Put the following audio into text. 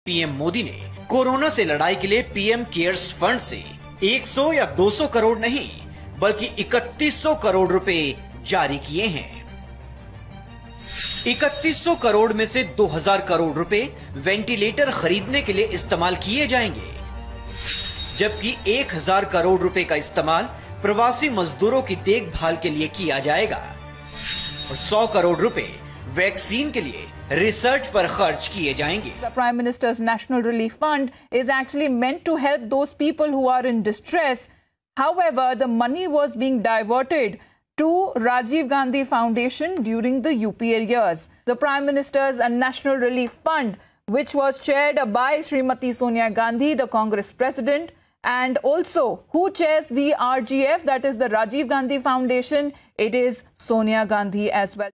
PM Modi ने corona से लड़ाई के लिए पीएम केयर्स फंड से 100 या 200 करोड़ नहीं बल्कि 3100 करोड़ रुपए जारी किए हैं। 3100 करोड़ में से 2000 करोड़ रुपए वेंटिलेटर खरीदने के लिए इस्तेमाल किए जाएंगे, जबकि 1000 करोड़ रुपए का इस्तेमाल प्रवासी मजदूरों की देखभाल के लिए किया जाएगा और 100 करोड़ रुपए वैक्सीन के लिए रिसर्च पर खर्च किए जाएंगे। The Prime Minister's National Relief Fund is actually meant to help those people who are in distress. However, the money was being diverted to Rajiv Gandhi Foundation during the UPA years. The Prime Minister's National Relief Fund, which was chaired by Srimati Sonia Gandhi, the Congress President, and also who chairs the RGF, that is the Rajiv Gandhi Foundation, it is Sonia Gandhi as well.